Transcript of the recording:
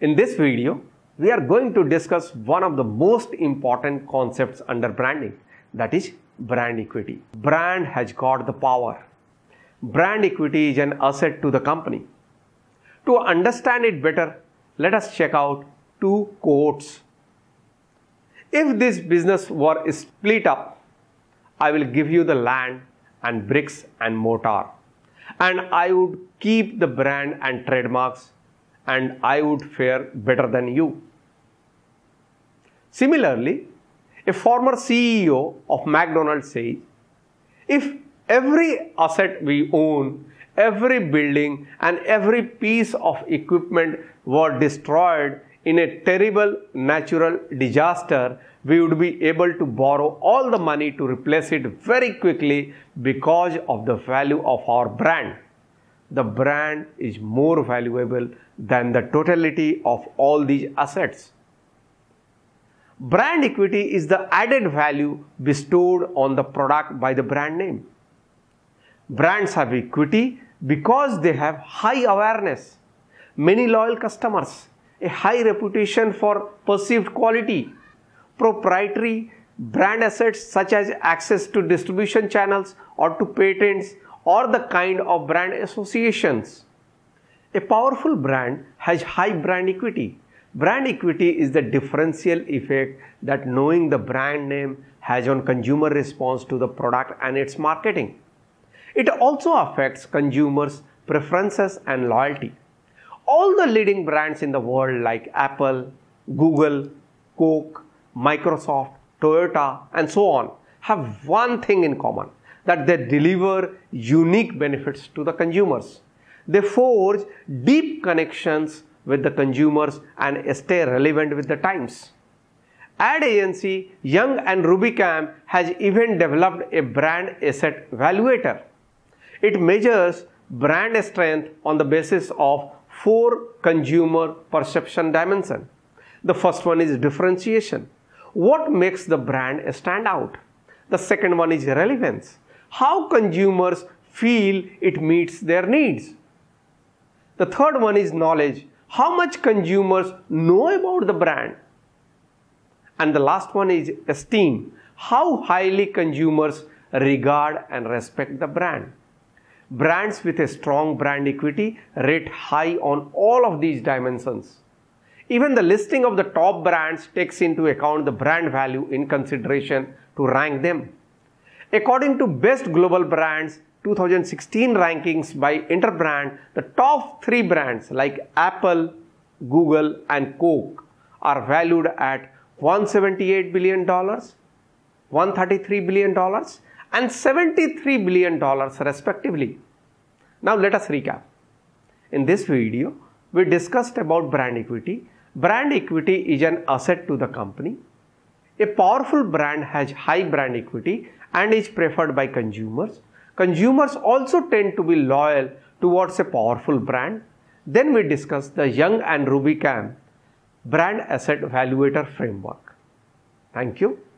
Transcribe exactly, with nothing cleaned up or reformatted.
In this video, we are going to discuss one of the most important concepts under branding, that is brand equity. Brand has got the power. Brand equity is an asset to the company. To understand it better, let us check out two quotes. If this business were split up, I will give you the land and bricks and mortar, and I would keep the brand and trademarks, and I would fare better than you. Similarly, a former C E O of McDonald's says, if every asset we own, every building and every piece of equipment were destroyed in a terrible natural disaster, we would be able to borrow all the money to replace it very quickly because of the value of our brand. The brand is more valuable than the totality of all these assets. Brand equity is the added value bestowed on the product by the brand name. Brands have equity because they have high awareness, many loyal customers, a high reputation for perceived quality, proprietary brand assets such as access to distribution channels or to patents or the kind of brand associations. A powerful brand has high brand equity. Brand equity is the differential effect that knowing the brand name has on consumer response to the product and its marketing. It also affects consumers' preferences and loyalty. All the leading brands in the world like Apple, Google, Coke, Microsoft, Toyota, and so on have one thing in common, that they deliver unique benefits to the consumers. They forge deep connections with the consumers and stay relevant with the times. Ad agency Young and Rubicam has even developed a brand asset valuator. It measures brand strength on the basis of four consumer perception dimensions. The first one is differentiation. What makes the brand stand out? The second one is relevance. How consumers feel it meets their needs. The third one is knowledge. How much consumers know about the brand. And the last one is esteem. How highly consumers regard and respect the brand. Brands with a strong brand equity rate high on all of these dimensions. Even the listing of the top brands takes into account the brand value in consideration to rank them. According to Best Global Brands two thousand sixteen rankings by Interbrand, the top three brands like Apple, Google and Coke are valued at one hundred seventy-eight billion dollars, one hundred thirty-three billion dollars and seventy-three billion dollars respectively. Now let us recap. In this video, we discussed about brand equity. Brand equity is an asset to the company. A powerful brand has high brand equity and is preferred by consumers. Consumers also tend to be loyal towards a powerful brand. Then we discussed the Young and Rubicam brand asset valuator framework. Thank you.